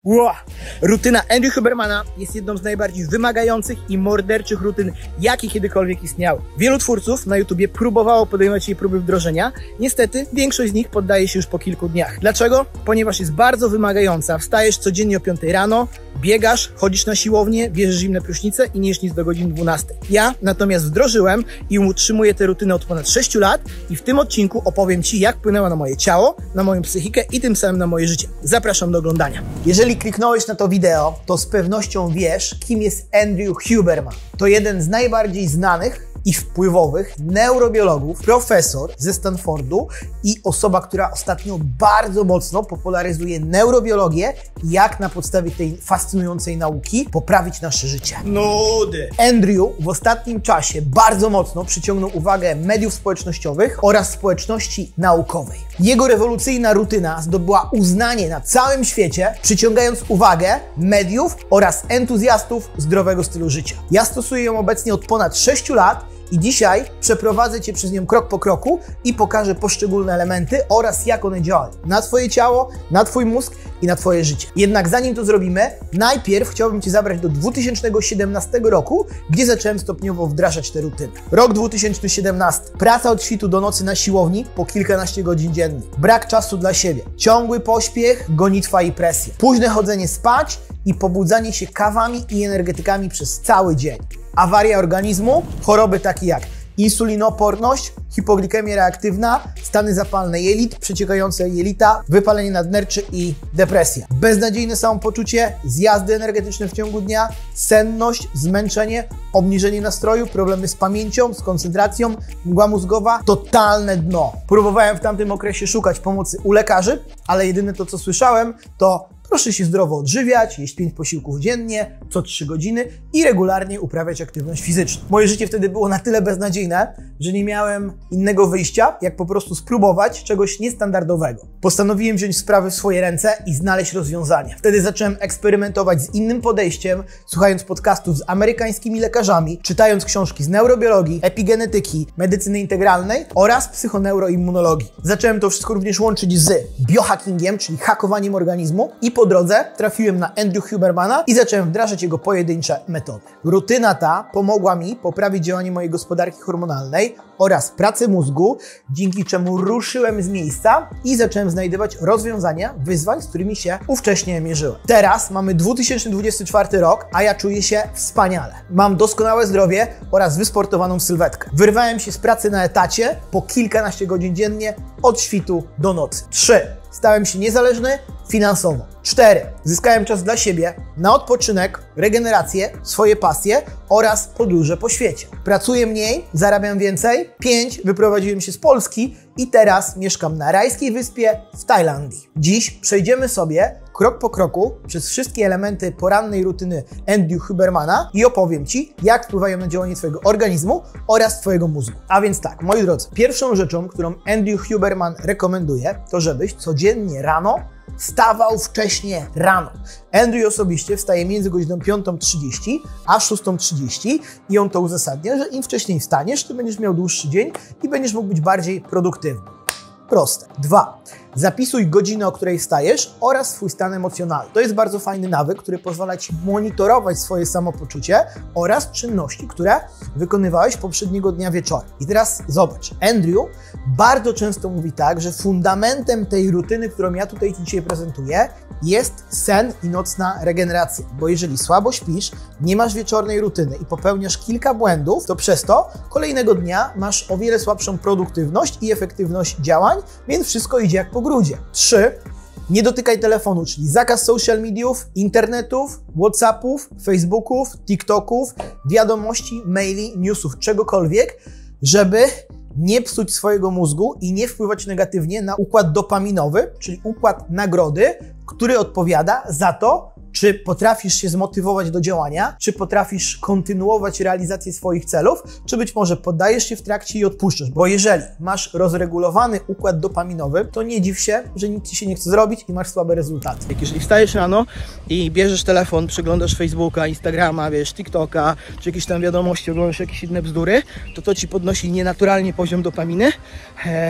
Wow. Rutyna Andrew Hubermana jest jedną z najbardziej wymagających i morderczych rutyn, jakie kiedykolwiek istniały. Wielu twórców na YouTubie próbowało podejmować jej próby wdrożenia. Niestety większość z nich poddaje się już po kilku dniach. Dlaczego? Ponieważ jest bardzo wymagająca. Wstajesz codziennie o 5 rano, biegasz, chodzisz na siłownię, bierzesz zimne prysznice i nie śnisz do godziny 12. Ja natomiast wdrożyłem i utrzymuję tę rutynę od ponad 6 lat i w tym odcinku opowiem Ci, jak wpłynęła na moje ciało, na moją psychikę i tym samym na moje życie. Zapraszam do oglądania. Jeżeli kliknąłeś na to wideo, to z pewnością wiesz, kim jest Andrew Huberman. To jeden z najbardziej znanych i wpływowych neurobiologów, profesor ze Stanfordu i osoba, która ostatnio bardzo mocno popularyzuje neurobiologię i jak na podstawie tej fascynującej nauki poprawić nasze życie. Nudy! Andrew w ostatnim czasie bardzo mocno przyciągnął uwagę mediów społecznościowych oraz społeczności naukowej. Jego rewolucyjna rutyna zdobyła uznanie na całym świecie, przyciągając uwagę mediów oraz entuzjastów zdrowego stylu życia. Ja stosuję ją obecnie od ponad 6 lat i dzisiaj przeprowadzę Cię przez nią krok po kroku i pokażę poszczególne elementy oraz jak one działają na Twoje ciało, na Twój mózg i na Twoje życie. Jednak zanim to zrobimy, najpierw chciałbym Cię zabrać do 2017 roku, gdzie zacząłem stopniowo wdrażać te rutyny. Rok 2017. Praca od świtu do nocy na siłowni po kilkanaście godzin dziennie. Brak czasu dla siebie. Ciągły pośpiech, gonitwa i presja. Późne chodzenie spać i pobudzanie się kawami i energetykami przez cały dzień. Awaria organizmu, choroby takie jak insulinoporność, hipoglikemia reaktywna, stany zapalne jelit, przeciekające jelita, wypalenie nadnerczy i depresja. Beznadziejne samopoczucie, zjazdy energetyczne w ciągu dnia, senność, zmęczenie, obniżenie nastroju, problemy z pamięcią, z koncentracją, mgła mózgowa, totalne dno. Próbowałem w tamtym okresie szukać pomocy u lekarzy, ale jedyne to, co słyszałem, to proszę się zdrowo odżywiać, jeść 5 posiłków dziennie, co 3 godziny i regularnie uprawiać aktywność fizyczną. Moje życie wtedy było na tyle beznadziejne, że nie miałem innego wyjścia, jak po prostu spróbować czegoś niestandardowego. Postanowiłem wziąć sprawy w swoje ręce i znaleźć rozwiązanie. Wtedy zacząłem eksperymentować z innym podejściem, słuchając podcastów z amerykańskimi lekarzami, czytając książki z neurobiologii, epigenetyki, medycyny integralnej oraz psychoneuroimmunologii. Zacząłem to wszystko również łączyć z biohackingiem, czyli hakowaniem organizmu i po drodze trafiłem na Andrew Hubermana i zacząłem wdrażać jego pojedyncze metody. Rutyna ta pomogła mi poprawić działanie mojej gospodarki hormonalnej oraz pracę mózgu, dzięki czemu ruszyłem z miejsca i zacząłem znajdywać rozwiązania wyzwań, z którymi się ówcześnie mierzyłem. Teraz mamy 2024 rok, a ja czuję się wspaniale. Mam doskonałe zdrowie oraz wysportowaną sylwetkę. Wyrwałem się z pracy na etacie po kilkanaście godzin dziennie od świtu do nocy. 3. Stałem się niezależny finansowo. 4. Zyskałem czas dla siebie, na odpoczynek, regenerację, swoje pasje oraz podróże po świecie. Pracuję mniej, zarabiam więcej. 5. Wyprowadziłem się z Polski i teraz mieszkam na rajskiej wyspie w Tajlandii. Dziś przejdziemy sobie krok po kroku przez wszystkie elementy porannej rutyny Andrew Hubermana i opowiem Ci, jak wpływają na działanie Twojego organizmu oraz Twojego mózgu. A więc tak, moi drodzy, pierwszą rzeczą, którą Andrew Huberman rekomenduje, to żebyś codziennie rano wstawał wcześnie rano. Andrew osobiście wstaje między godziną 5:30 a 6:30 i on to uzasadnia, że im wcześniej wstaniesz, tym będziesz miał dłuższy dzień i będziesz mógł być bardziej produktywny. Proste. 2. Zapisuj godzinę, o której wstajesz oraz swój stan emocjonalny. To jest bardzo fajny nawyk, który pozwala Ci monitorować swoje samopoczucie oraz czynności, które wykonywałeś poprzedniego dnia wieczorem. I teraz zobacz, Andrew bardzo często mówi tak, że fundamentem tej rutyny, którą ja tutaj Ci dzisiaj prezentuję, jest sen i nocna regeneracja. Bo jeżeli słabo śpisz, nie masz wieczornej rutyny i popełniasz kilka błędów, to przez to kolejnego dnia masz o wiele słabszą produktywność i efektywność działań, więc wszystko idzie jak po grudzie. 3. Nie dotykaj telefonu, czyli zakaz social mediów, internetów, whatsappów, facebooków, tiktoków, wiadomości, maili, newsów, czegokolwiek, żeby nie psuć swojego mózgu i nie wpływać negatywnie na układ dopaminowy, czyli układ nagrody, który odpowiada za to, czy potrafisz się zmotywować do działania, czy potrafisz kontynuować realizację swoich celów, czy być może poddajesz się w trakcie i odpuszczasz. Bo jeżeli masz rozregulowany układ dopaminowy, to nie dziw się, że nic Ci się nie chce zrobić i masz słabe rezultaty. Jeżeli wstajesz rano i bierzesz telefon, przeglądasz Facebooka, Instagrama, TikToka, czy jakieś tam wiadomości, oglądasz jakieś inne bzdury, to Ci podnosi nienaturalnie poziom dopaminy,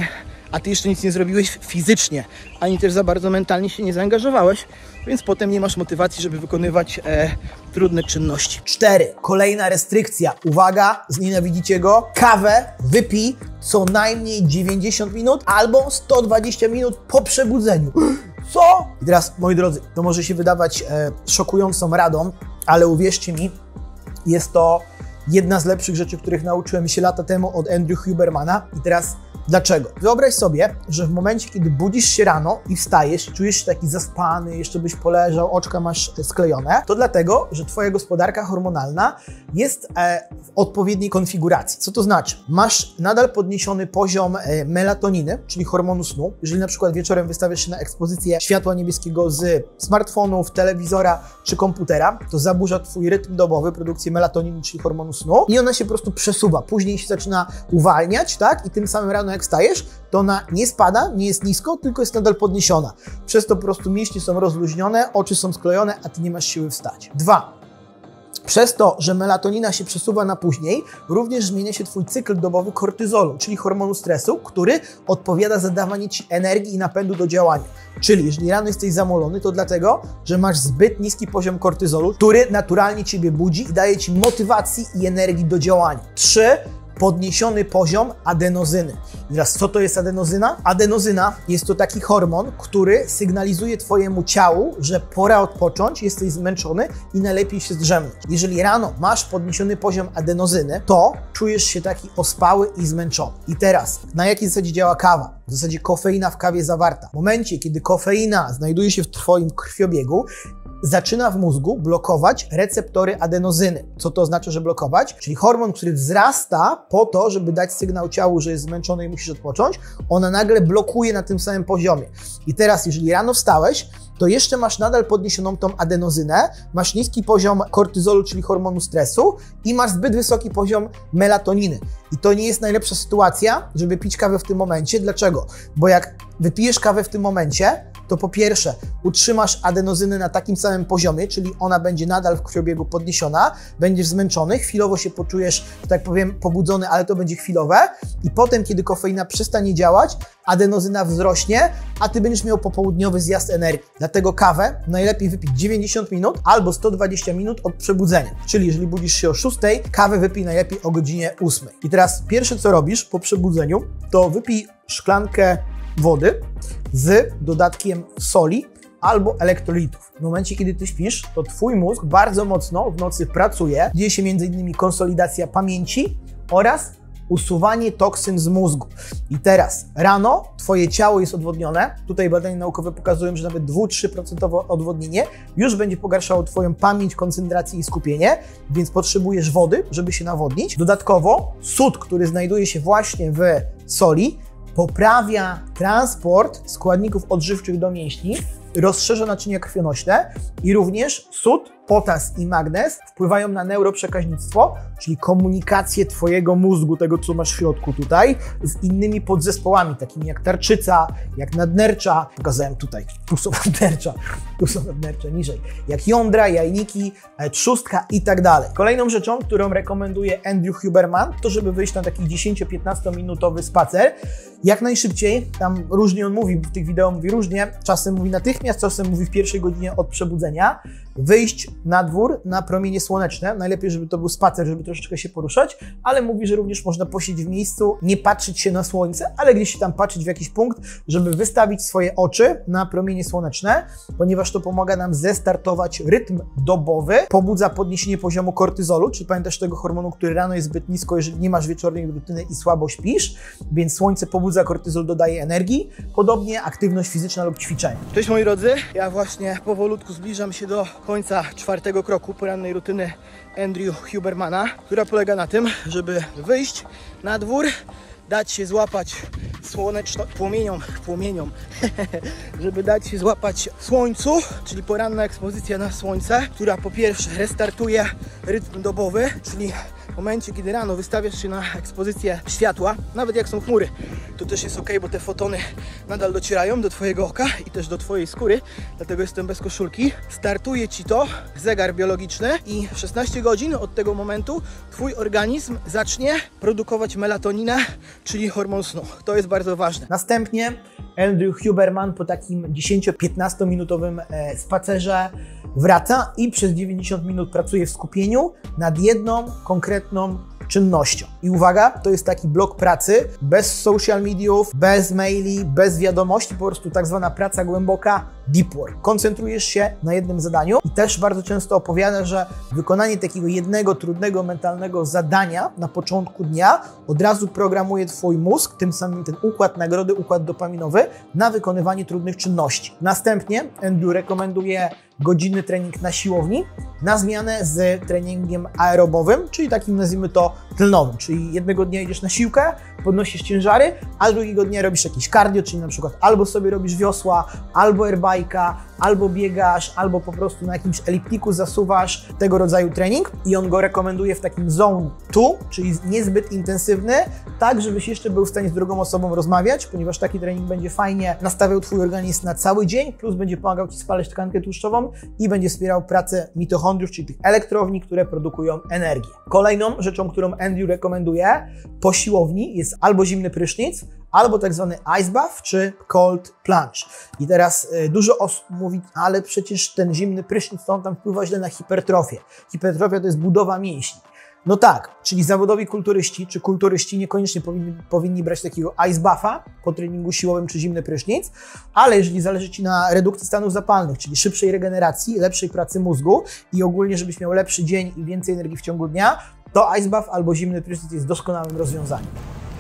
a ty jeszcze nic nie zrobiłeś fizycznie, ani też za bardzo mentalnie się nie zaangażowałeś, więc potem nie masz motywacji, żeby wykonywać trudne czynności. 4. Kolejna restrykcja. Uwaga, znienawidzicie go. Kawę wypij co najmniej 90 minut albo 120 minut po przebudzeniu. Co? I teraz, moi drodzy, to może się wydawać szokującą radą, ale uwierzcie mi, jest to jedna z lepszych rzeczy, których nauczyłem się lata temu od Andrew Hubermana. I teraz dlaczego? Wyobraź sobie, że w momencie, kiedy budzisz się rano i wstajesz i czujesz się taki zaspany, jeszcze byś poleżał, oczka masz sklejone, to dlatego, że twoja gospodarka hormonalna jest w odpowiedniej konfiguracji. Co to znaczy? Masz nadal podniesiony poziom melatoniny, czyli hormonu snu. Jeżeli na przykład wieczorem wystawiasz się na ekspozycję światła niebieskiego z smartfonów, telewizora czy komputera, to zaburza twój rytm dobowy, produkcję melatoniny, czyli hormonu snu i ona się po prostu przesuwa. Później się zaczyna uwalniać, tak? I tym samym rano jak wstajesz, to ona nie spada, nie jest nisko, tylko jest nadal podniesiona. Przez to po prostu mięśnie są rozluźnione, oczy są sklejone, a ty nie masz siły wstać. 2. Przez to, że melatonina się przesuwa na później, również zmienia się twój cykl dobowy kortyzolu, czyli hormonu stresu, który odpowiada za dawanie ci energii i napędu do działania. Czyli jeżeli rano jesteś zamolony, to dlatego, że masz zbyt niski poziom kortyzolu, który naturalnie ciebie budzi i daje ci motywacji i energii do działania. 3. Podniesiony poziom adenozyny. I teraz, co to jest adenozyna? Adenozyna jest to taki hormon, który sygnalizuje twojemu ciału, że pora odpocząć, jesteś zmęczony i najlepiej się zdrzemnąć. Jeżeli rano masz podniesiony poziom adenozyny, to czujesz się taki ospały i zmęczony. I teraz, na jakiej zasadzie działa kawa? W zasadzie kofeina w kawie zawarta. W momencie, kiedy kofeina znajduje się w twoim krwiobiegu, zaczyna w mózgu blokować receptory adenozyny. Co to oznacza, że blokować? Czyli hormon, który wzrasta po to, żeby dać sygnał ciału, że jest zmęczony i musisz odpocząć, ona nagle blokuje na tym samym poziomie. I teraz, jeżeli rano wstałeś, to jeszcze masz nadal podniesioną tą adenozynę, masz niski poziom kortyzolu, czyli hormonu stresu i masz zbyt wysoki poziom melatoniny. I to nie jest najlepsza sytuacja, żeby pić kawę w tym momencie. Dlaczego? Bo jak wypijesz kawę w tym momencie, to po pierwsze utrzymasz adenozynę na takim samym poziomie, czyli ona będzie nadal w krwiobiegu podniesiona, będziesz zmęczony, chwilowo się poczujesz, że tak powiem, pobudzony, ale to będzie chwilowe i potem, kiedy kofeina przestanie działać, adenozyna wzrośnie, a ty będziesz miał popołudniowy zjazd energii. Dlatego kawę najlepiej wypić 90 minut albo 120 minut od przebudzenia. Czyli jeżeli budzisz się o 6, kawę wypij najlepiej o godzinie 8. I teraz pierwsze, co robisz po przebudzeniu, to wypij szklankę wody z dodatkiem soli albo elektrolitów. W momencie, kiedy ty śpisz, to twój mózg bardzo mocno w nocy pracuje. Dzieje się m.in. konsolidacja pamięci oraz usuwanie toksyn z mózgu. I teraz rano twoje ciało jest odwodnione. Tutaj badania naukowe pokazują, że nawet 2-3% odwodnienie już będzie pogarszało twoją pamięć, koncentrację i skupienie, więc potrzebujesz wody, żeby się nawodnić. Dodatkowo sód, który znajduje się właśnie w soli, poprawia transport składników odżywczych do mięśni, rozszerza naczynia krwionośne i również sód, potas i magnez wpływają na neuroprzekaźnictwo, czyli komunikację twojego mózgu, tego co masz w środku tutaj, z innymi podzespołami, takimi jak tarczyca, jak nadnercza, pokazałem tutaj, tu są nadnercza niżej, jak jądra, jajniki, trzustka i tak dalej. Kolejną rzeczą, którą rekomenduje Andrew Huberman, to żeby wyjść na taki 10-15 minutowy spacer, jak najszybciej, tam różnie on mówi, w tych wideo mówi różnie, czasem mówi natychmiast, czasem mówi w pierwszej godzinie od przebudzenia, wyjść na dwór, na promienie słoneczne, najlepiej, żeby to był spacer, żeby troszeczkę się poruszać, ale mówi, że również można posiedzieć w miejscu, nie patrzeć się na słońce, ale gdzieś się tam patrzeć w jakiś punkt, żeby wystawić swoje oczy na promienie słoneczne, ponieważ to pomaga nam zestartować rytm dobowy, pobudza podniesienie poziomu kortyzolu, czy pamiętasz tego hormonu, który rano jest zbyt nisko, jeżeli nie masz wieczornej rutyny i słabo śpisz, więc słońce pobudza kortyzol, dodaje energii, podobnie aktywność fizyczna lub ćwiczenie. Cześć moi drodzy, ja właśnie powolutku zbliżam się do końca 4. kroku porannej rutyny Andrew Hubermana, która polega na tym, żeby wyjść na dwór, dać się złapać płomieniom, żeby dać się złapać słońcu, czyli poranna ekspozycja na słońce, która po pierwsze restartuje rytm dobowy, czyli momencie, kiedy rano wystawiasz się na ekspozycję światła, nawet jak są chmury, to też jest ok, bo te fotony nadal docierają do twojego oka i też do twojej skóry, dlatego jestem bez koszulki. Startuje ci to zegar biologiczny i 16 godzin od tego momentu twój organizm zacznie produkować melatoninę, czyli hormon snu. To jest bardzo ważne. Następnie Andrew Huberman po takim 10-15 minutowym spacerze wraca i przez 90 minut pracuje w skupieniu nad jedną konkretną czynnością. I uwaga, to jest taki blok pracy bez social mediów, bez maili, bez wiadomości, po prostu tak zwana praca głęboka, deep work. Koncentrujesz się na jednym zadaniu i też bardzo często opowiada, że wykonanie takiego jednego trudnego mentalnego zadania na początku dnia od razu programuje twój mózg, tym samym ten układ nagrody, układ dopaminowy na wykonywanie trudnych czynności. Następnie Andrew rekomenduje godzinny trening na siłowni na zmianę z treningiem aerobowym, czyli takim, nazwijmy to, tylnowym, czyli jednego dnia idziesz na siłkę, podnosisz ciężary, a drugiego dnia robisz jakieś cardio, czyli na przykład albo sobie robisz wiosła, albo airbike'a, albo biegasz, albo po prostu na jakimś eliptiku zasuwasz, tego rodzaju trening i on go rekomenduje w takim zone 2, czyli niezbyt intensywny, tak żebyś jeszcze był w stanie z drugą osobą rozmawiać, ponieważ taki trening będzie fajnie nastawiał twój organizm na cały dzień, plus będzie pomagał ci spalać tkankę tłuszczową i będzie wspierał pracę mitochondriów, czyli tych elektrowni, które produkują energię. Kolejną rzeczą, którą Andrew rekomenduje po siłowni jest albo zimny prysznic, albo tak zwany ice bath, czy cold plunge. I teraz dużo osób mówi, ale przecież ten zimny prysznic, to on tam wpływa źle na hipertrofię. Hipertrofia to jest budowa mięśni. No tak, czyli zawodowi kulturyści czy kulturyści niekoniecznie powinni brać takiego ice buffa po treningu siłowym czy zimny prysznic, ale jeżeli zależy ci na redukcji stanów zapalnych, czyli szybszej regeneracji, lepszej pracy mózgu i ogólnie, żebyś miał lepszy dzień i więcej energii w ciągu dnia, to ice bath albo zimny prysznic jest doskonałym rozwiązaniem.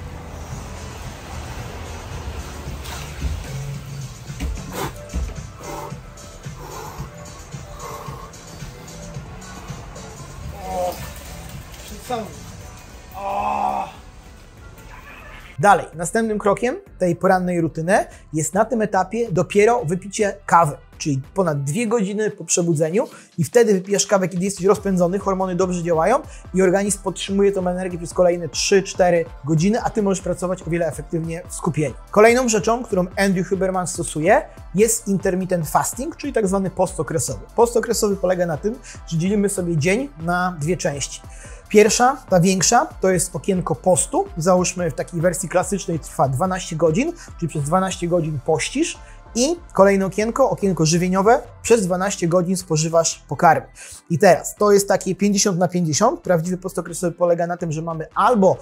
Dalej, następnym krokiem tej porannej rutyny jest na tym etapie dopiero wypicie kawy, czyli ponad 2 godziny po przebudzeniu i wtedy wypijasz kawę, kiedy jesteś rozpędzony, hormony dobrze działają i organizm podtrzymuje tą energię przez kolejne 3-4 godziny, a ty możesz pracować o wiele efektywniej w skupieniu. Kolejną rzeczą, którą Andrew Huberman stosuje, jest intermittent fasting, czyli tak zwany post okresowy. Post okresowy polega na tym, że dzielimy sobie dzień na 2 części. Pierwsza, ta większa, to jest okienko postu. Załóżmy w takiej wersji klasycznej trwa 12 godzin, czyli przez 12 godzin pościsz. I kolejne okienko żywieniowe, przez 12 godzin spożywasz pokarmy. I teraz, to jest takie 50/50. Prawdziwy post okresowy polega na tym, że mamy albo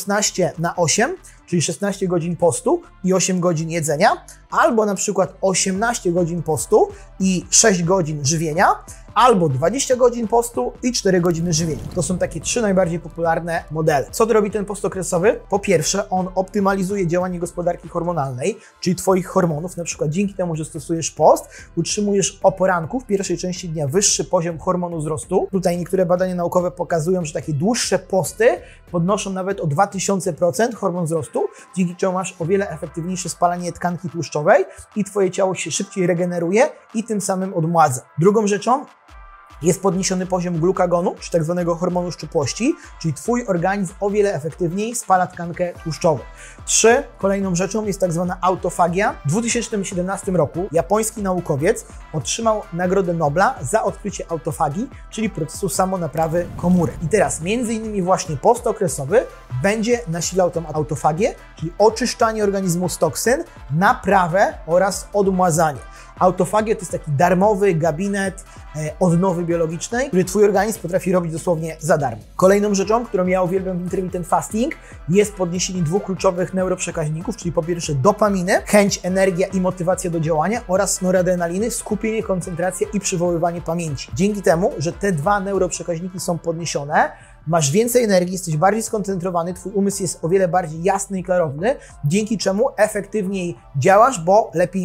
16/8, czyli 16 godzin postu i 8 godzin jedzenia, albo na przykład 18 godzin postu i 6 godzin żywienia, albo 20 godzin postu i 4 godziny żywienia. To są takie 3 najbardziej popularne modele. Co robi ten post okresowy? Po pierwsze, on optymalizuje działanie gospodarki hormonalnej, czyli twoich hormonów. Na przykład dzięki temu, że stosujesz post, utrzymujesz o poranku w pierwszej części dnia wyższy poziom hormonu wzrostu. Tutaj niektóre badania naukowe pokazują, że takie dłuższe posty podnoszą nawet o 2000% hormon wzrostu, dzięki czemu masz o wiele efektywniejsze spalanie tkanki tłuszczowej i twoje ciało się szybciej regeneruje i tym samym odmładza. Drugą rzeczą jest podniesiony poziom glukagonu, czy tak zwanego hormonu szczupłości, czyli twój organizm o wiele efektywniej spala tkankę tłuszczową. 3. Kolejną rzeczą jest tak zwana autofagia. W 2017 roku japoński naukowiec otrzymał Nagrodę Nobla za odkrycie autofagii, czyli procesu samonaprawy komórek. I teraz między innymi właśnie postokresowy będzie nasilał tą autofagię, czyli oczyszczanie organizmu z toksyn, naprawę oraz odmładzanie. Autofagia to jest taki darmowy gabinet odnowy biologicznej, który twój organizm potrafi robić dosłownie za darmo. Kolejną rzeczą, którą ja uwielbiam w intermittent fasting, jest podniesienie 2 kluczowych neuroprzekaźników, czyli po pierwsze dopaminy, chęć, energia i motywacja do działania oraz noradrenaliny, skupienie, koncentracja i przywoływanie pamięci. Dzięki temu, że te 2 neuroprzekaźniki są podniesione, masz więcej energii, jesteś bardziej skoncentrowany, twój umysł jest o wiele bardziej jasny i klarowny, dzięki czemu efektywniej działasz, bo lepiej myślisz.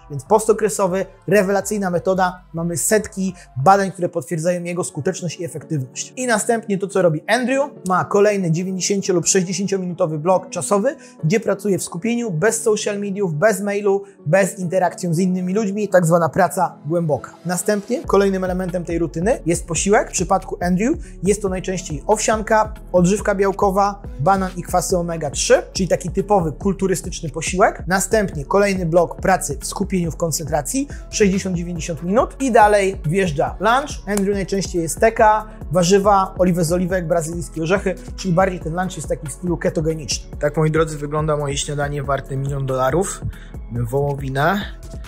Więc postokresowy, rewelacyjna metoda. Mamy setki badań, które potwierdzają jego skuteczność i efektywność. I następnie to, co robi Andrew, ma kolejny 90 lub 60-minutowy blok czasowy, gdzie pracuje w skupieniu, bez social mediów, bez mailu, bez interakcji z innymi ludźmi, tak zwana praca głęboka. Następnie kolejnym elementem tej rutyny jest posiłek. W przypadku Andrew jest to najczęściej owsianka, odżywka białkowa, banan i kwasy omega-3, czyli taki typowy kulturystyczny posiłek. Następnie kolejny blok pracy w skupieniu, w koncentracji, 60-90 minut i dalej wjeżdża lunch. Andrew najczęściej jest steka, warzywa, oliwę z oliwek, brazylijskie orzechy, czyli bardziej ten lunch jest taki w stylu ketogeniczny. Tak, moi drodzy, wygląda moje śniadanie warte $1 000 000. Wołowina,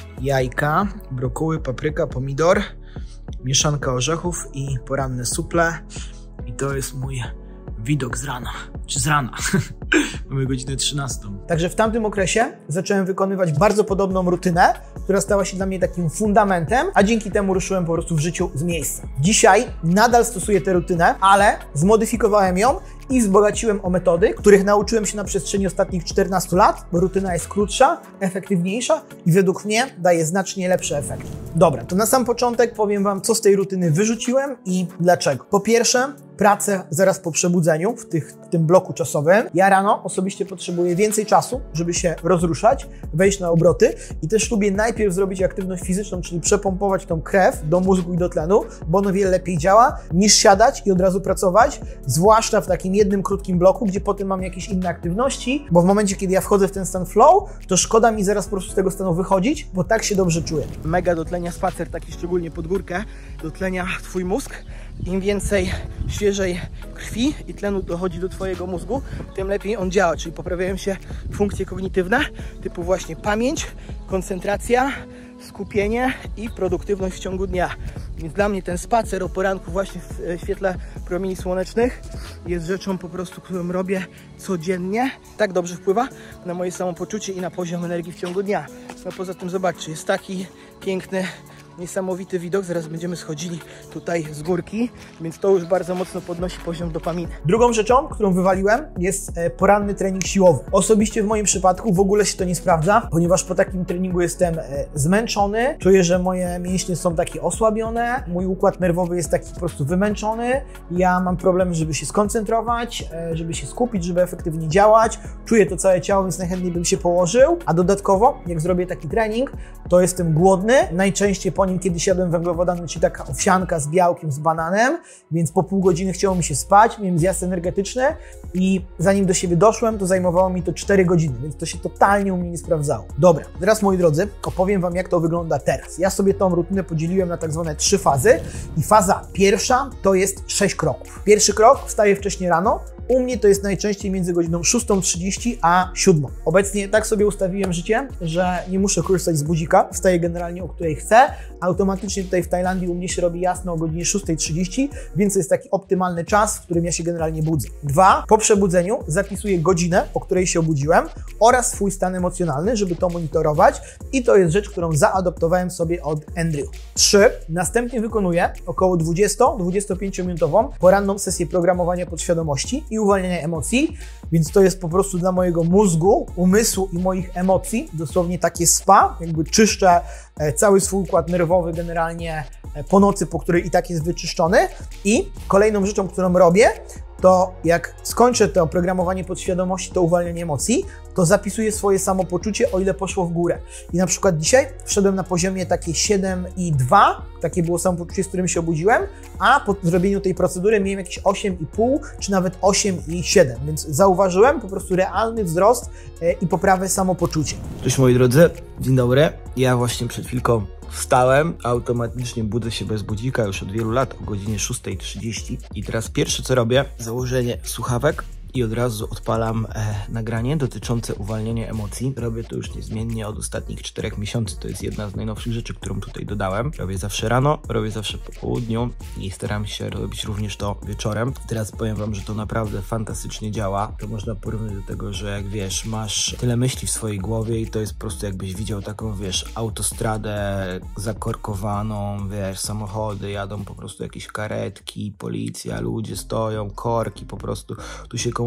jajka, brokuły, papryka, pomidor, mieszanka orzechów i poranne suple. I to jest mój widok z rana, czy z rana. Mamy godzinę 13. Także w tamtym okresie zacząłem wykonywać bardzo podobną rutynę, która stała się dla mnie takim fundamentem, a dzięki temu ruszyłem po prostu w życiu z miejsca. Dzisiaj nadal stosuję tę rutynę, ale zmodyfikowałem ją i wzbogaciłem o metody, których nauczyłem się na przestrzeni ostatnich 14 lat, bo rutyna jest krótsza, efektywniejsza i według mnie daje znacznie lepsze efekty. Dobra, to na sam początek powiem Wam, co z tej rutyny wyrzuciłem i dlaczego. Po pierwsze, pracę zaraz po przebudzeniu w tym bloku czasowym. Ja rano osobiście potrzebuję więcej czasu, żeby się rozruszać, wejść na obroty i też lubię najpierw zrobić aktywność fizyczną, czyli przepompować tą krew do mózgu i do tlenu, bo ono wiele lepiej działa, niż siadać i od razu pracować, zwłaszcza w takim jednym krótkim bloku, gdzie potem mam jakieś inne aktywności, bo w momencie, kiedy ja wchodzę w ten stan flow, to szkoda mi zaraz po prostu z tego stanu wychodzić, bo tak się dobrze czuję. Mega dotlenia spacer, taki szczególnie pod górkę, dotlenia Twój mózg. Im więcej świeżej krwi i tlenu dochodzi do Twojego mózgu, tym lepiej on działa, czyli poprawiają się funkcje kognitywne, typu właśnie pamięć, koncentracja, skupienie i produktywność w ciągu dnia. Więc dla mnie ten spacer o poranku właśnie w świetle promieni słonecznych jest rzeczą po prostu, którą robię codziennie. Tak dobrze wpływa na moje samopoczucie i na poziom energii w ciągu dnia. No poza tym zobaczcie, jest taki piękny, niesamowity widok, zaraz będziemy schodzili tutaj z górki, więc to już bardzo mocno podnosi poziom dopaminy. Drugą rzeczą, którą wywaliłem, jest poranny trening siłowy. Osobiście w moim przypadku w ogóle się to nie sprawdza, ponieważ po takim treningu jestem zmęczony, czuję, że moje mięśnie są takie osłabione, mój układ nerwowy jest taki po prostu wymęczony, ja mam problem, żeby się skoncentrować, żeby się skupić, żeby efektywnie działać, czuję to całe ciało, więc najchętniej bym się położył, a dodatkowo, jak zrobię taki trening, to jestem głodny, najczęściej po nim kiedyś jadłem węglowodany, czyli taka owsianka z białkiem, z bananem, więc po pół godziny chciało mi się spać, miałem zjazd energetyczny i zanim do siebie doszłem, to zajmowało mi to 4 godziny, więc to się totalnie u mnie nie sprawdzało. Dobra, teraz moi drodzy, opowiem Wam, jak to wygląda teraz. Ja sobie tą rutynę podzieliłem na tak zwane 3 fazy i faza pierwsza to jest 6 kroków. Pierwszy krok, wstaję wcześniej rano. U mnie to jest najczęściej między godziną 6:30 a 7:00. Obecnie tak sobie ustawiłem życie, że nie muszę korzystać z budzika, wstaję generalnie o której chcę. Automatycznie tutaj w Tajlandii u mnie się robi jasno o godzinie 6:30, więc to jest taki optymalny czas, w którym ja się generalnie budzę. 2. Po przebudzeniu zapisuję godzinę, o której się obudziłem oraz swój stan emocjonalny, żeby to monitorować i to jest rzecz, którą zaadoptowałem sobie od Andrew. 3. Następnie wykonuję około 20-25 minutową poranną sesję programowania podświadomości i uwalniania emocji, więc to jest po prostu dla mojego mózgu, umysłu i moich emocji dosłownie takie spa, jakby czyszczę cały swój układ nerwowy generalnie po nocy, po której i tak jest wyczyszczony. I kolejną rzeczą, którą robię, to jak skończę to oprogramowanie podświadomości, to uwalnianie emocji, to zapisuję swoje samopoczucie, o ile poszło w górę. I na przykład dzisiaj wszedłem na poziomie takie 7,2, takie było samopoczucie, z którym się obudziłem, a po zrobieniu tej procedury miałem jakieś 8,5 czy nawet 8,7, więc zauważyłem po prostu realny wzrost i poprawę samopoczucia. Cześć moi drodzy, dzień dobry. Ja właśnie przed chwilką wstałem, automatycznie budzę się bez budzika już od wielu lat o godzinie 6:30 i teraz pierwsze co robię, założenie słuchawek i od razu odpalam nagranie dotyczące uwalniania emocji. Robię to już niezmiennie od ostatnich 4 miesięcy, to jest jedna z najnowszych rzeczy, którą tutaj dodałem. Robię zawsze rano, robię zawsze po południu i staram się robić również to wieczorem. Teraz powiem Wam, że to naprawdę fantastycznie działa. To można porównać do tego, że jak wiesz, masz tyle myśli w swojej głowie i to jest po prostu jakbyś widział taką, wiesz, autostradę zakorkowaną, wiesz, samochody jadą po prostu jakieś karetki, policja, ludzie stoją, korki po prostu, tu się koło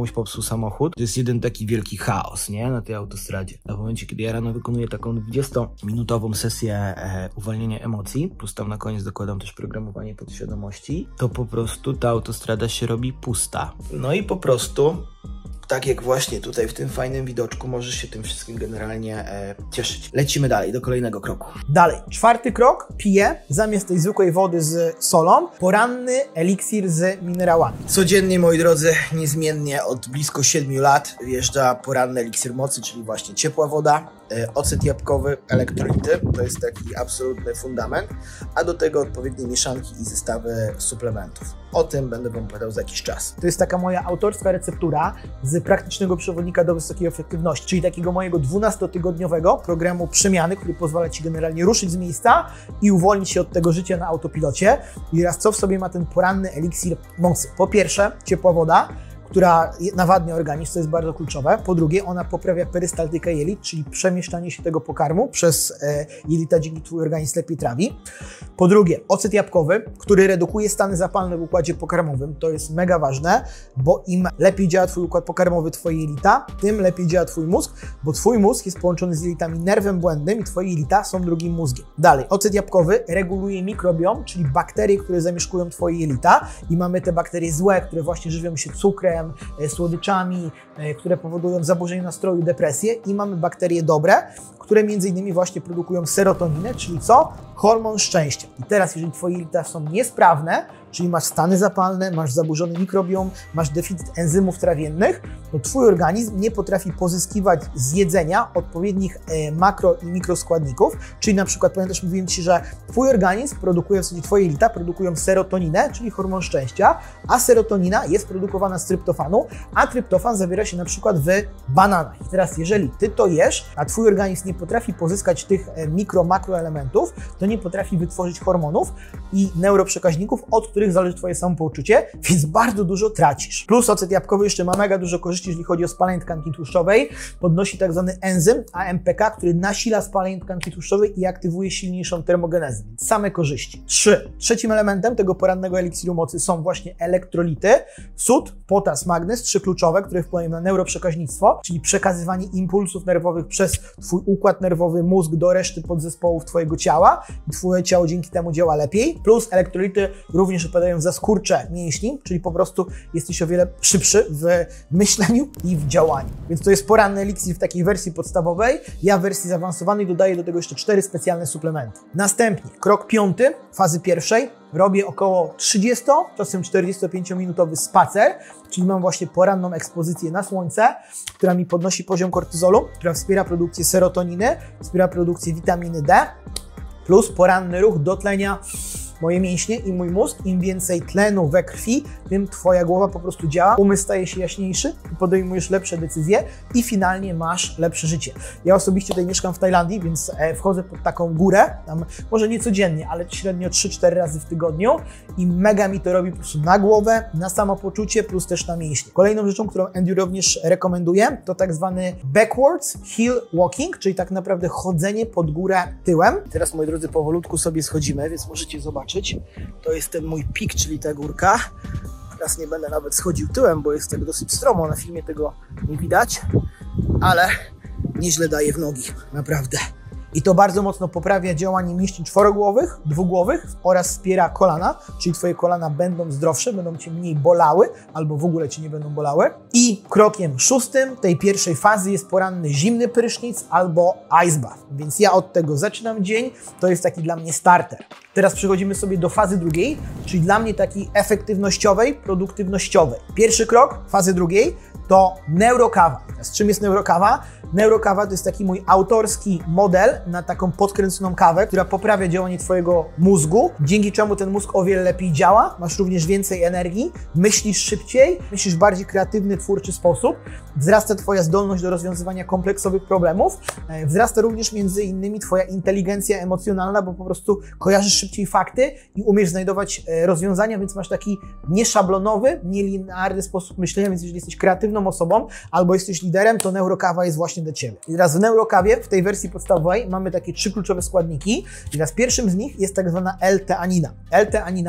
komuś popsuł samochód, to jest jeden taki wielki chaos, nie? Na tej autostradzie. A w momencie, kiedy ja rano wykonuję taką 20-minutową sesję uwalniania emocji, plus tam na koniec dokładam też programowanie podświadomości, to po prostu ta autostrada się robi pusta. No i po prostu, tak jak właśnie tutaj w tym fajnym widoczku, możesz się tym wszystkim generalnie cieszyć. Lecimy dalej, do kolejnego kroku. Dalej, 4. krok, piję zamiast tej zwykłej wody z solą poranny eliksir z minerałami. Codziennie, moi drodzy, niezmiennie od blisko 7 lat wjeżdża poranny eliksir mocy, czyli właśnie ciepła woda, ocet jabłkowy, elektrolity, to jest taki absolutny fundament, a do tego odpowiednie mieszanki i zestawy suplementów. O tym będę Wam opowiadał za jakiś czas. To jest taka moja autorska receptura z praktycznego przewodnika do wysokiej efektywności, czyli takiego mojego 12-tygodniowego programu przemiany, który pozwala Ci generalnie ruszyć z miejsca i uwolnić się od tego życia na autopilocie. I teraz co w sobie ma ten poranny eliksir mocy? Po pierwsze, ciepła woda, która nawadnia organizm, co jest bardzo kluczowe. Po drugie, ona poprawia perystaltykę jelit, czyli przemieszczanie się tego pokarmu przez jelita, dzięki Twój organizm lepiej trawi. Po drugie, ocet jabłkowy, który redukuje stany zapalne w układzie pokarmowym. To jest mega ważne, bo im lepiej działa Twój układ pokarmowy, Twoje jelita, tym lepiej działa Twój mózg, bo Twój mózg jest połączony z jelitami nerwem błędnym i Twoje jelita są drugim mózgiem. Dalej, ocet jabłkowy reguluje mikrobiom, czyli bakterie, które zamieszkują Twoje jelita i mamy te bakterie złe, które właśnie żywią się cukrem, słodyczami, które powodują zaburzenie nastroju, depresję, i mamy bakterie dobre, które między innymi właśnie produkują serotoninę, czyli co? Hormon szczęścia. I teraz, jeżeli Twoje jelita są niesprawne, czyli masz stany zapalne, masz zaburzony mikrobiom, masz deficyt enzymów trawiennych, to Twój organizm nie potrafi pozyskiwać z jedzenia odpowiednich makro i mikroskładników, czyli na przykład, pamiętasz, mówiłem Ci, że Twój organizm produkuje, w zasadzie Twoje jelita produkują serotoninę, czyli hormon szczęścia, a serotonina jest produkowana z tryptofanu, a tryptofan zawiera się na przykład w bananach. I teraz, jeżeli Ty to jesz, a Twój organizm nie potrafi pozyskać tych makroelementów, to nie potrafi wytworzyć hormonów i neuroprzekaźników, od których zależy Twoje samopoczucie, więc bardzo dużo tracisz. Plus ocet jabłkowy jeszcze ma mega dużo korzyści, jeżeli chodzi o spalanie tkanki tłuszczowej. Podnosi tak zwany enzym AMPK, który nasila spalanie tkanki tłuszczowej i aktywuje silniejszą termogenezę. Więc same korzyści. Trzecim elementem tego porannego eliksiru mocy są właśnie elektrolity. Sód, potas, magnez, 3 kluczowe, które wpływają na neuroprzekaźnictwo, czyli przekazywanie impulsów nerwowych przez Twój układ nerwowy, mózg do reszty podzespołów Twojego ciała i Twoje ciało dzięki temu działa lepiej. Plus elektrolity również odpowiadają za skurcze mięśni, czyli po prostu jesteś o wiele szybszy w myśleniu i w działaniu. Więc to jest poranny eliksir w takiej wersji podstawowej. Ja w wersji zaawansowanej dodaję do tego jeszcze 4 specjalne suplementy. Następnie krok 5 fazy pierwszej. Robię około 30, czasem 45-minutowy spacer, czyli mam właśnie poranną ekspozycję na słońce, która mi podnosi poziom kortyzolu, która wspiera produkcję serotoniny, wspiera produkcję witaminy D, plus poranny ruch dotlenia moje mięśnie i mój mózg. Im więcej tlenu we krwi, tym Twoja głowa po prostu działa, umysł staje się jaśniejszy, podejmujesz lepsze decyzje i finalnie masz lepsze życie. Ja osobiście tutaj mieszkam w Tajlandii, więc wchodzę pod taką górę, tam może nie codziennie, ale średnio 3-4 razy w tygodniu i mega mi to robi po prostu na głowę, na samopoczucie, plus też na mięśnie. Kolejną rzeczą, którą Andy również rekomenduje, to tak zwany backwards hill walking, czyli tak naprawdę chodzenie pod górę tyłem. Teraz, moi drodzy, powolutku sobie schodzimy, więc możecie zobaczyć. To jest ten mój pik, czyli ta górka. Teraz nie będę nawet schodził tyłem, bo jest tak dosyć stromo, na filmie tego nie widać, ale nieźle daje w nogi, naprawdę. I to bardzo mocno poprawia działanie mięśni czworogłowych, dwugłowych oraz wspiera kolana, czyli Twoje kolana będą zdrowsze, będą Cię mniej bolały albo w ogóle Cię nie będą bolały. I krokiem 6 tej pierwszej fazy jest poranny zimny prysznic albo ice bath. Więc ja od tego zaczynam dzień, to jest taki dla mnie starter. Teraz przechodzimy sobie do fazy drugiej, czyli dla mnie takiej efektywnościowej, produktywnościowej. Pierwszy krok fazy drugiej to neurokawa. Z czym jest neurokawa? Neurokawa to jest taki mój autorski model na taką podkręconą kawę, która poprawia działanie Twojego mózgu, dzięki czemu ten mózg o wiele lepiej działa, masz również więcej energii, myślisz szybciej, myślisz w bardziej kreatywny, twórczy sposób, wzrasta Twoja zdolność do rozwiązywania kompleksowych problemów, wzrasta również między innymi Twoja inteligencja emocjonalna, bo po prostu kojarzysz szybciej fakty i umiesz znajdować rozwiązania, więc masz taki nieszablonowy, nielinearny sposób myślenia, więc jeżeli jesteś kreatywną osobą albo jesteś liderem, to neurokawa jest właśnie dla Ciebie. I teraz w neurokawie, w tej wersji podstawowej, mamy takie 3 kluczowe składniki. I teraz pierwszym z nich jest tak zwana L-teanina. L-teanina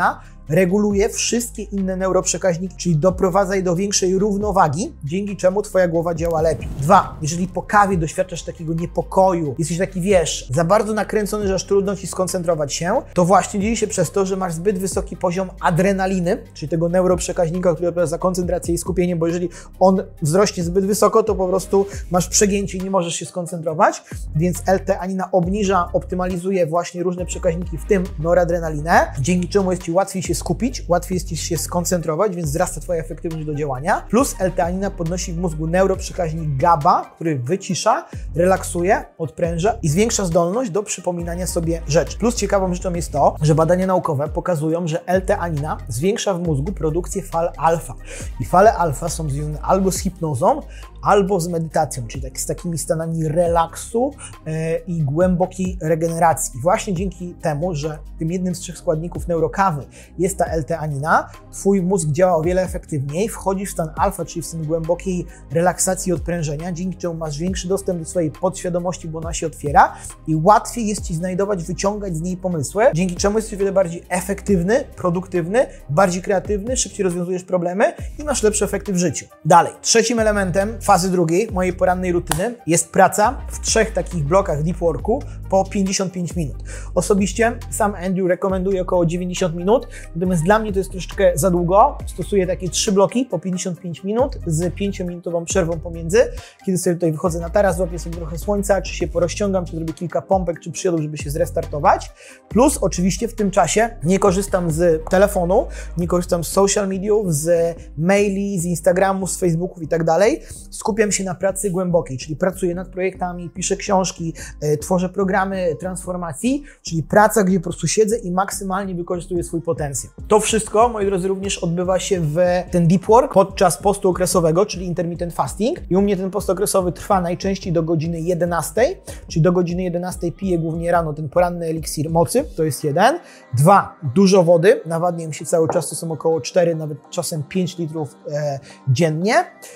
reguluje wszystkie inne neuroprzekaźniki, czyli doprowadza je do większej równowagi, dzięki czemu twoja głowa działa lepiej. 2. Jeżeli po kawie doświadczasz takiego niepokoju, jesteś taki, wiesz, za bardzo nakręcony, że aż trudno ci skoncentrować się, to właśnie dzieje się przez to, że masz zbyt wysoki poziom adrenaliny, czyli tego neuroprzekaźnika, który odpowiada za koncentrację i skupienie, bo jeżeli on wzrośnie zbyt wysoko, to po prostu masz przegięcie i nie możesz się skoncentrować, więc L-teanina obniża, optymalizuje właśnie różne przekaźniki, w tym noradrenalinę, dzięki czemu jest ci łatwiej się skupić, łatwiej jest ci się skoncentrować, więc wzrasta twoja efektywność do działania, plus L-teanina podnosi w mózgu neuroprzekaźnik GABA, który wycisza, relaksuje, odpręża i zwiększa zdolność do przypominania sobie rzeczy. Plus ciekawą rzeczą jest to, że badania naukowe pokazują, że L-teanina zwiększa w mózgu produkcję fal alfa. I fale alfa są związane albo z hipnozą, albo z medytacją, czyli z takimi stanami relaksu i głębokiej regeneracji. I właśnie dzięki temu, że tym jednym z 3 składników neurokawy jest ta L-teanina, twój mózg działa o wiele efektywniej, wchodzi w stan alfa, czyli w stan głębokiej relaksacji i odprężenia, dzięki czemu masz większy dostęp do swojej podświadomości, bo ona się otwiera i łatwiej jest ci znajdować, wyciągać z niej pomysły, dzięki czemu jesteś o wiele bardziej efektywny, produktywny, bardziej kreatywny, szybciej rozwiązujesz problemy i masz lepsze efekty w życiu. Dalej, trzecim elementem fazy drugiej mojej porannej rutyny jest praca w 3 takich blokach deep worku po 55 minut. Osobiście sam Andrew rekomenduje około 90 minut, natomiast dla mnie to jest troszeczkę za długo. Stosuję takie 3 bloki po 55 minut z 5-minutową przerwą pomiędzy, kiedy sobie tutaj wychodzę na taras, złapię sobie trochę słońca, czy się porozciągam, czy zrobię kilka pompek, czy przyjadów, żeby się zrestartować. Plus oczywiście w tym czasie nie korzystam z telefonu, nie korzystam z social mediów, z maili, z Instagramu, z Facebooków i tak dalej. Skupiam się na pracy głębokiej, czyli pracuję nad projektami, piszę książki, tworzę programy transformacji, czyli praca, gdzie po prostu siedzę i maksymalnie wykorzystuję swój potencjał. To wszystko, moi drodzy, również odbywa się w ten deep work podczas postu okresowego, czyli intermittent fasting. I u mnie ten post okresowy trwa najczęściej do godziny 11, czyli do godziny 11 piję głównie rano ten poranny eliksir mocy, to jest 1. 2. Dużo wody, nawadniam się cały czas, to są około 4, nawet czasem 5 litrów dziennie.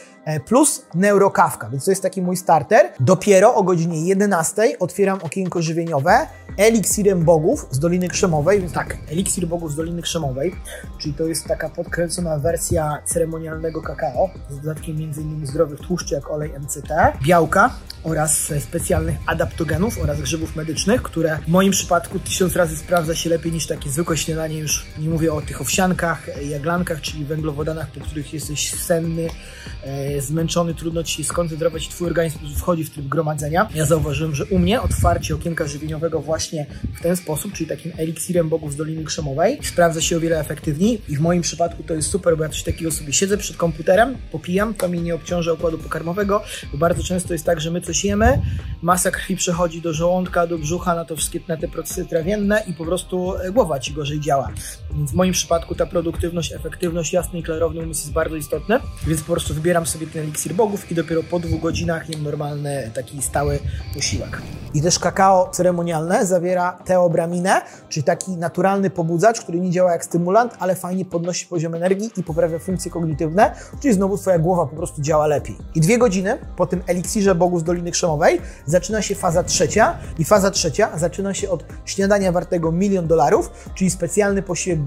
Plus neurokawka, więc to jest taki mój starter. Dopiero o godzinie 11 otwieram okienko żywieniowe eliksirem bogów z Doliny Krzemowej. Więc tak, eliksir bogów z Doliny Krzemowej, czyli to jest taka podkręcona wersja ceremonialnego kakao z dodatkiem m.in. zdrowych tłuszczy jak olej MCT, białka oraz specjalnych adaptogenów oraz grzybów medycznych, które w moim przypadku 1000 razy sprawdza się lepiej niż takie zwykłe śniadanie. Już nie mówię o tych owsiankach, jaglankach, czyli węglowodanach, po których jesteś senny, zmęczony, trudno ci się skoncentrować i twój organizm wchodzi w tryb gromadzenia. Ja zauważyłem, że u mnie otwarcie okienka żywieniowego właśnie w ten sposób, czyli takim eliksirem bogów z Doliny Krzemowej, sprawdza się o wiele efektywniej i w moim przypadku to jest super, bo ja coś takiego sobie siedzę przed komputerem, popijam, to mi nie obciąża układu pokarmowego, bo bardzo często jest tak, że my coś jemy, masa krwi przechodzi do żołądka, do brzucha, na to wszystkie, na te procesy trawienne i po prostu głowa ci gorzej działa. Więc w moim przypadku ta produktywność, efektywność, jasny i klarowny umysł jest bardzo istotny, więc po prostu wybieram sobie ten eliksir bogów i dopiero po 2 godzinach jem normalny, taki stały posiłek. I też kakao ceremonialne zawiera teobraminę, czyli taki naturalny pobudzacz, który nie działa jak stymulant, ale fajnie podnosi poziom energii i poprawia funkcje kognitywne, czyli znowu twoja głowa po prostu działa lepiej. I 2 godziny po tym eliksirze bogów z Doliny Krzemowej zaczyna się faza trzecia i faza trzecia zaczyna się od śniadania wartego $1 000 000, czyli specjalny posiłek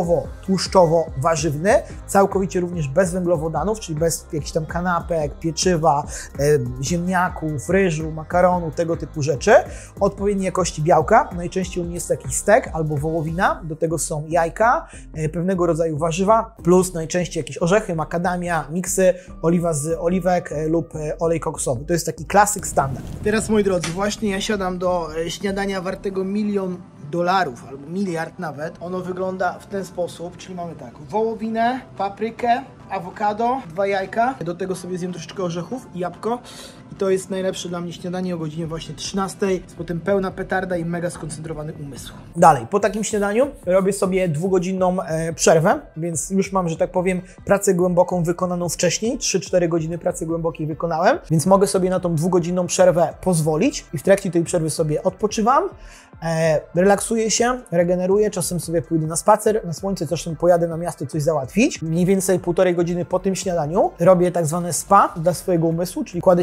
białkowo-tłuszczowo-warzywny, całkowicie również bez węglowodanów, czyli bez jakichś tam kanapek, pieczywa, ziemniaków, ryżu, makaronu, tego typu rzeczy. Odpowiedniej jakości białka, najczęściej u mnie jest taki stek albo wołowina, do tego są jajka, pewnego rodzaju warzywa, plus najczęściej jakieś orzechy, makadamia, miksy, oliwa z oliwek lub olej kokosowy. To jest taki klasyk standard. Teraz, moi drodzy, właśnie ja siadam do śniadania wartego $1 000 000 albo miliard nawet. Ono wygląda w ten sposób, czyli mamy tak, wołowinę, paprykę, awokado, 2 jajka, do tego sobie zjem troszeczkę orzechów i jabłko. I to jest najlepsze dla mnie śniadanie o godzinie właśnie 13, jest potem pełna petarda i mega skoncentrowany umysł. Dalej, po takim śniadaniu robię sobie 2-godzinną przerwę, więc już mam, że tak powiem, pracę głęboką wykonaną wcześniej, 3-4 godziny pracy głębokiej wykonałem, więc mogę sobie na tą 2-godzinną przerwę pozwolić i w trakcie tej przerwy sobie odpoczywam, relaksuję się, regeneruję, czasem sobie pójdę na spacer, na słońce, czasem pojadę na miasto coś załatwić. Mniej więcej 1,5 godziny po tym śniadaniu robię tak zwane spa dla swojego umysłu, czyli kładę się na kolce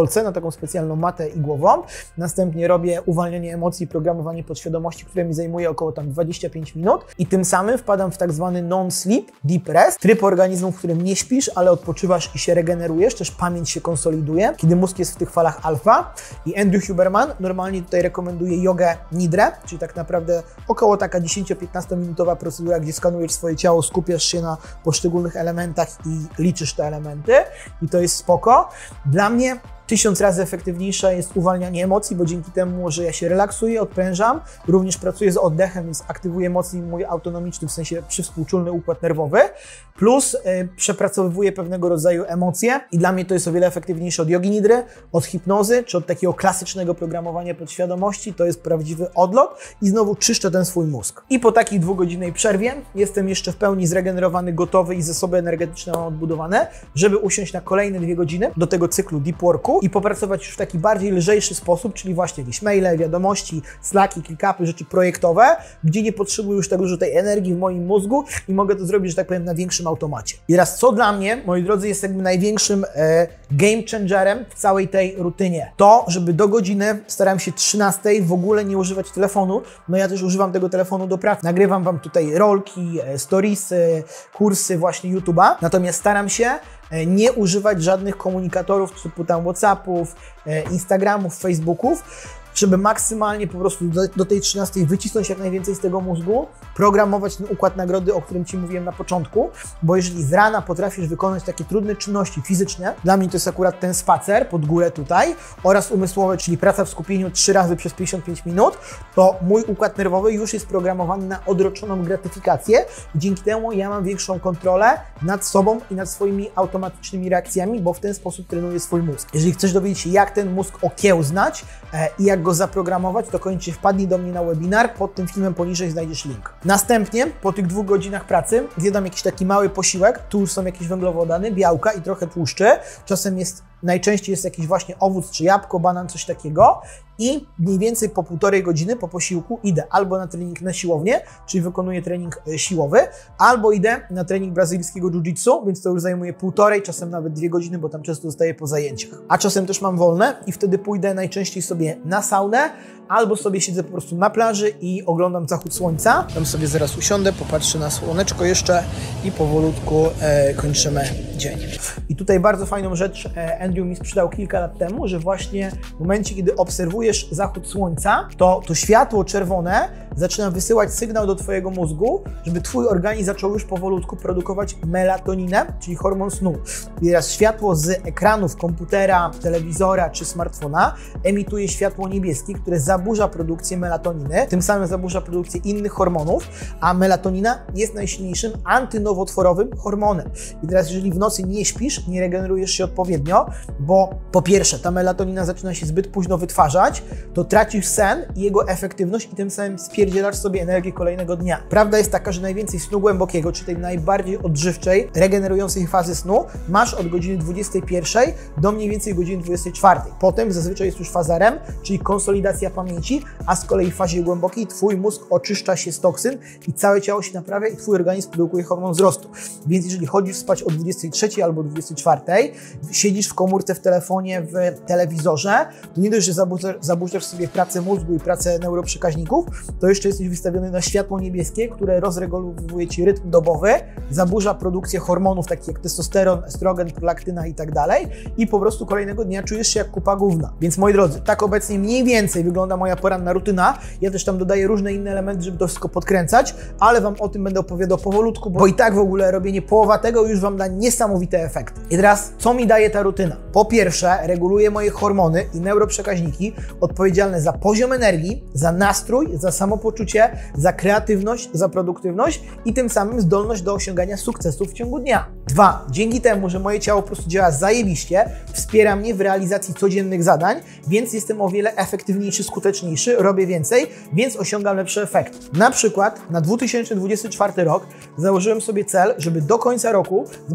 kolce na taką specjalną matę igłową. Następnie robię uwalnianie emocji i programowanie podświadomości, które mi zajmuje około tam 25 minut i tym samym wpadam w tak zwany non-sleep, deep rest, tryb organizmu, w którym nie śpisz, ale odpoczywasz i się regenerujesz, też pamięć się konsoliduje, kiedy mózg jest w tych falach alfa. I Andrew Huberman normalnie tutaj rekomenduje jogę nidrę, czyli tak naprawdę około taka 10-15 minutowa procedura, gdzie skanujesz swoje ciało, skupiasz się na poszczególnych elementach i liczysz te elementy i to jest spoko. Dla mnie 1000 razy efektywniejsze jest uwalnianie emocji, bo dzięki temu, że ja się relaksuję, odprężam, również pracuję z oddechem, więc aktywuję mocniej mój autonomiczny, w sensie przywspółczulny układ nerwowy, plus przepracowuję pewnego rodzaju emocje i dla mnie to jest o wiele efektywniejsze od jogi nidry, od hipnozy, czy od takiego klasycznego programowania podświadomości. To jest prawdziwy odlot i znowu czyszczę ten swój mózg. I po takiej 2-godzinnej przerwie jestem jeszcze w pełni zregenerowany, gotowy i zasoby energetyczne mam odbudowane, żeby usiąść na kolejne 2 godziny do tego cyklu deep worku i popracować już w taki bardziej lżejszy sposób, czyli właśnie jakieś maile, wiadomości, slacki, click-upy, rzeczy projektowe, gdzie nie potrzebuję już tak dużo tej energii w moim mózgu i mogę to zrobić, że tak powiem, na większym automacie. I teraz, co dla mnie, moi drodzy, jest jakby największym game changerem w całej tej rutynie. To, żeby do godziny, staram się 13 w ogóle nie używać telefonu. No ja też używam tego telefonu do pracy. Nagrywam Wam tutaj rolki, storiesy, kursy właśnie YouTube'a. Natomiast staram się nie używać żadnych komunikatorów typu tam WhatsAppów, Instagramów, Facebooków, żeby maksymalnie po prostu do tej 13 wycisnąć jak najwięcej z tego mózgu, programować ten układ nagrody, o którym Ci mówiłem na początku, bo jeżeli z rana potrafisz wykonać takie trudne czynności fizyczne, dla mnie to jest akurat ten spacer pod górę tutaj oraz umysłowe, czyli praca w skupieniu 3 razy przez 55 minut, to mój układ nerwowy już jest programowany na odroczoną gratyfikację i dzięki temu ja mam większą kontrolę nad sobą i nad swoimi automatycznymi reakcjami, bo w ten sposób trenuję swój mózg. Jeżeli chcesz dowiedzieć się, jak ten mózg okiełznać i jak go zaprogramować, to koniecznie wpadnij do mnie na webinar, pod tym filmem poniżej znajdziesz link. Następnie, po tych 2 godzinach pracy, zjadam jakiś taki mały posiłek, tu już są jakieś węglowodany, białka i trochę tłuszczy, czasem najczęściej jest jakiś właśnie owoc czy jabłko, banan, coś takiego i mniej więcej po 1,5 godziny po posiłku idę albo na trening na siłownię, czyli wykonuję trening siłowy, albo idę na trening brazylijskiego jiu-jitsu, więc to już zajmuje 1,5, czasem nawet 2 godziny, bo tam często zostaję po zajęciach. A czasem też mam wolne i wtedy pójdę najczęściej sobie na saunę, albo sobie siedzę po prostu na plaży i oglądam zachód słońca. Tam sobie zaraz usiądę, popatrzę na słoneczko jeszcze i powolutku kończymy dzień. I tutaj bardzo fajną rzecz Andrew mi sprzedał kilka lat temu, że właśnie w momencie, kiedy obserwujesz zachód słońca, to światło czerwone zaczyna wysyłać sygnał do Twojego mózgu, żeby Twój organizm zaczął już powolutku produkować melatoninę, czyli hormon snu. I teraz światło z ekranów komputera, telewizora czy smartfona emituje światło niebieskie, które zaburza produkcję melatoniny, tym samym zaburza produkcję innych hormonów, a melatonina jest najsilniejszym antynowotworowym hormonem. I teraz jeżeli w nocy nie śpisz, nie regenerujesz się odpowiednio, bo po pierwsze ta melatonina zaczyna się zbyt późno wytwarzać, to tracisz sen i jego efektywność i tym samym spierdzielasz sobie energię kolejnego dnia. Prawda jest taka, że najwięcej snu głębokiego, czy tej najbardziej odżywczej, regenerującej fazy snu masz od godziny 21 do mniej więcej godziny 24. Potem zazwyczaj jest już faza REM, czyli konsolidacja pamięci, a z kolei w fazie głębokiej Twój mózg oczyszcza się z toksyn i całe ciało się naprawia i Twój organizm produkuje hormon wzrostu. Więc jeżeli chodzisz spać o 23 albo 24, siedzisz w komórce, w telefonie, w telewizorze, to nie dość, że zaburzasz sobie pracę mózgu i pracę neuroprzekaźników, to jeszcze jesteś wystawiony na światło niebieskie, które rozregulowuje Ci rytm dobowy, zaburza produkcję hormonów takich jak testosteron, estrogen, prolaktyna i tak dalej i po prostu kolejnego dnia czujesz się jak kupa gówna. Więc moi drodzy, tak obecnie mniej więcej wygląda moja poranna rutyna. Ja też tam dodaję różne inne elementy, żeby to wszystko podkręcać, ale Wam o tym będę opowiadał powolutku, bo i tak w ogóle robienie połowa tego już Wam da niesamowite efekty. I teraz, co mi daje ta rutyna? Po pierwsze, reguluje moje hormony i neuroprzekaźniki odpowiedzialne za poziom energii, za nastrój, za samopoczucie, za kreatywność, za produktywność i tym samym zdolność do osiągania sukcesów w ciągu dnia. 2. Dzięki temu, że moje ciało po prostu działa zajebiście, wspiera mnie w realizacji codziennych zadań, więc jestem o wiele efektywniejszy, skuteczniejszy, robię więcej, więc osiągam lepsze efekty. Na przykład na 2024 rok założyłem sobie cel, żeby do końca roku zbudować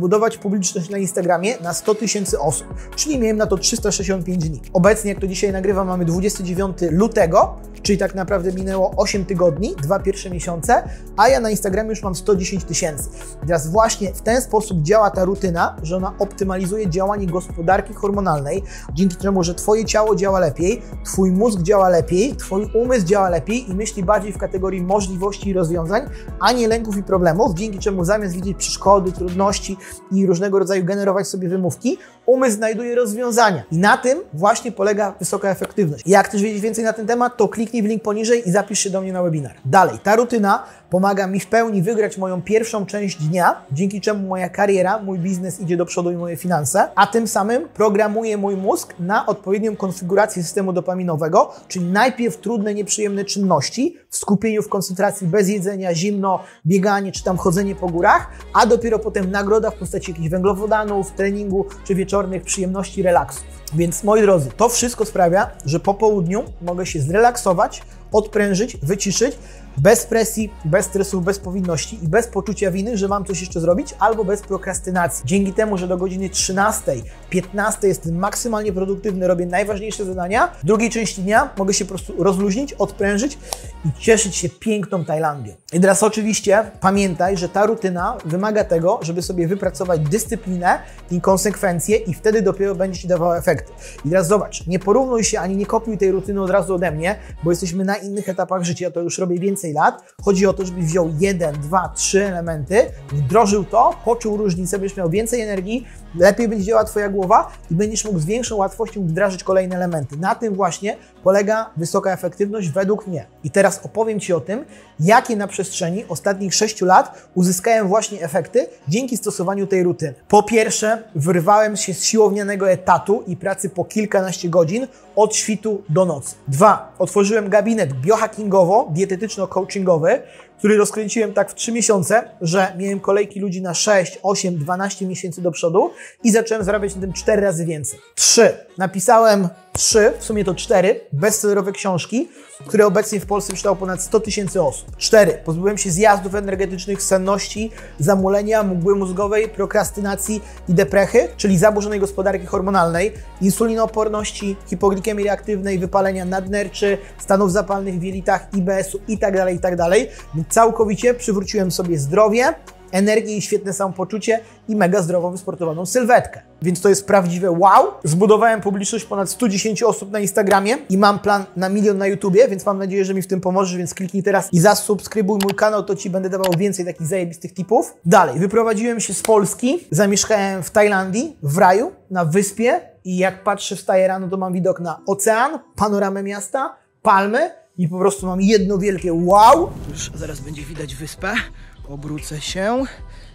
publiczność na Instagramie na 100 000 osób, czyli miałem na to 365 dni. Obecnie, jak to dzisiaj nagrywam, mamy 29 lutego, czyli tak naprawdę minęło 8 tygodni, 2 pierwsze miesiące, a ja na Instagramie już mam 110 000. Teraz właśnie w ten sposób działa ta rutyna, że ona optymalizuje działanie gospodarki hormonalnej, dzięki czemu, że Twoje ciało działa lepiej, Twój mózg działa lepiej, Twój umysł działa lepiej i myśli bardziej w kategorii możliwości i rozwiązań, a nie lęków i problemów, dzięki czemu zamiast widzieć przeszkody, trudności i różnego rodzaju generować sobie wymówki, umysł znajduje rozwiązania. I na tym właśnie polega wysoka efektywność. Jak chcesz wiedzieć więcej na ten temat, to kliknij w link poniżej i zapisz się do mnie na webinar. Dalej, ta rutyna pomaga mi w pełni wygrać moją pierwszą część dnia, dzięki czemu moja kariera, mój biznes idzie do przodu i moje finanse, a tym samym programuje mój mózg na odpowiednią konfigurację systemu dopaminowego, czyli najpierw trudne, nieprzyjemne czynności w skupieniu, w koncentracji, bez jedzenia, zimno, bieganie czy tam chodzenie po górach, a dopiero potem nagroda w postaci jakichś węglowodanów, treningu czy wieczornych przyjemności, relaksów. Więc moi drodzy, to wszystko sprawia, że po południu mogę się zrelaksować, odprężyć, wyciszyć, bez presji, bez stresu, bez powinności i bez poczucia winy, że mam coś jeszcze zrobić, albo bez prokrastynacji. Dzięki temu, że do godziny 13, 15 jestem maksymalnie produktywny, robię najważniejsze zadania, w drugiej części dnia mogę się po prostu rozluźnić, odprężyć i cieszyć się piękną Tajlandią. I teraz oczywiście pamiętaj, że ta rutyna wymaga tego, żeby sobie wypracować dyscyplinę i konsekwencje i wtedy dopiero będzie Ci dawała efekty. I teraz zobacz, nie porównuj się ani nie kopiuj tej rutyny od razu ode mnie, bo jesteśmy na innych etapach życia, to już robię więcej lat. Chodzi o to, żebyś wziął 1, 2, 3 elementy, wdrożył to, poczuł różnicę, będziesz miał więcej energii, lepiej będzie działała Twoja głowa i będziesz mógł z większą łatwością wdrażać kolejne elementy. Na tym właśnie polega wysoka efektywność według mnie. I teraz opowiem Ci o tym, jakie na przestrzeni ostatnich 6 lat uzyskałem właśnie efekty dzięki stosowaniu tej rutyny. Po pierwsze, wyrwałem się z siłownianego etatu i pracy po kilkanaście godzin od świtu do nocy. 2. Otworzyłem gabinet biohackingowo-dietetyczno-coachingowy, który rozkręciłem tak w 3 miesiące, że miałem kolejki ludzi na 6, 8, 12 miesięcy do przodu i zacząłem zarabiać na tym 4 razy więcej. 3. Napisałem 3, w sumie to 4 bestsellerowe książki, które obecnie w Polsce czytało ponad 100 000 osób. 4. Pozbyłem się zjazdów energetycznych, senności, zamulenia, mgły mózgowej, prokrastynacji i deprechy, czyli zaburzonej gospodarki hormonalnej, insulinooporności, hipoglikemii reaktywnej, wypalenia nadnerczy, stanów zapalnych w jelitach, IBS-u itd., itd. Więc całkowicie przywróciłem sobie zdrowie, energię i świetne samopoczucie i mega zdrową, wysportowaną sylwetkę. Więc to jest prawdziwe wow. Zbudowałem publiczność ponad 110 osób na Instagramie i mam plan na 1 000 000 na YouTubie, więc mam nadzieję, że mi w tym pomożesz, więc kliknij teraz i zasubskrybuj mój kanał, to Ci będę dawał więcej takich zajebistych tipów. Dalej, wyprowadziłem się z Polski, zamieszkałem w Tajlandii, w raju, na wyspie i jak patrzę, wstaję rano, to mam widok na ocean, panoramę miasta, palmy i po prostu mam jedno wielkie wow. Już zaraz będzie widać wyspę. Obrócę się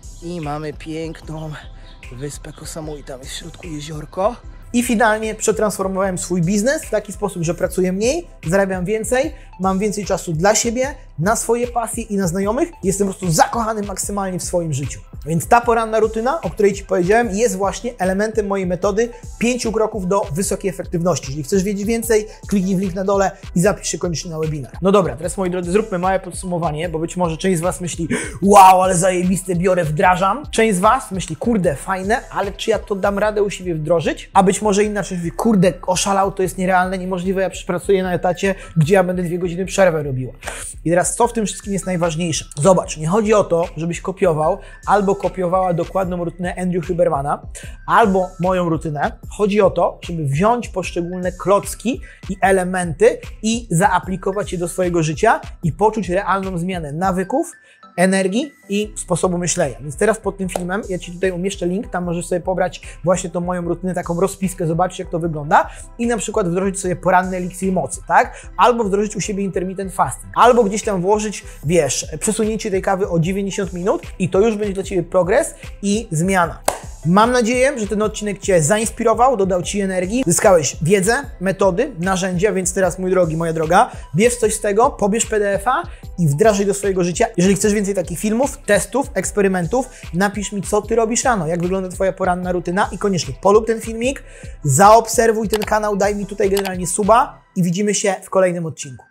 i mamy piękną wyspę Koh Samui, tam jest w środku jeziorko. I finalnie przetransformowałem swój biznes w taki sposób, że pracuję mniej, zarabiam więcej, mam więcej czasu dla siebie, na swoje pasje i na znajomych. Jestem po prostu zakochany maksymalnie w swoim życiu. Więc ta poranna rutyna, o której Ci powiedziałem, jest właśnie elementem mojej metody 5 kroków do wysokiej efektywności. Jeżeli chcesz wiedzieć więcej, kliknij w link na dole i zapisz się koniecznie na webinar. No dobra, teraz moi drodzy, zróbmy małe podsumowanie, bo być może część z Was myśli, wow, ale zajebiste, biorę, wdrażam. Część z Was myśli, kurde, fajne, ale czy ja to dam radę u siebie wdrożyć? A być może inna część mówi, kurde, oszalał, to jest nierealne, niemożliwe, ja pracuję na etacie, gdzie ja będę 2 godziny przerwę robiła. I teraz co w tym wszystkim jest najważniejsze? Zobacz, nie chodzi o to, żebyś kopiował albo kopiowała dokładną rutynę Andrew Hubermana, albo moją rutynę. Chodzi o to, żeby wziąć poszczególne klocki i elementy i zaaplikować je do swojego życia i poczuć realną zmianę nawyków, energii i sposobu myślenia. Więc teraz pod tym filmem ja Ci tutaj umieszczę link, tam możesz sobie pobrać właśnie tą moją rutynę, taką rozpiskę, zobaczyć jak to wygląda i na przykład wdrożyć sobie poranny eliksir mocy, tak? Albo wdrożyć u siebie intermittent fasting, albo gdzieś tam włożyć, wiesz, przesunięcie tej kawy o 90 minut i to już będzie dla Ciebie progres i zmiana. Mam nadzieję, że ten odcinek Cię zainspirował, dodał Ci energii, zyskałeś wiedzę, metody, narzędzia, więc teraz, mój drogi, moja droga, bierz coś z tego, pobierz PDF-a i wdrażaj do swojego życia. Jeżeli chcesz więcej takich filmów, testów, eksperymentów, napisz mi, co Ty robisz rano, jak wygląda Twoja poranna rutyna i koniecznie polub ten filmik, zaobserwuj ten kanał, daj mi tutaj generalnie suba i widzimy się w kolejnym odcinku.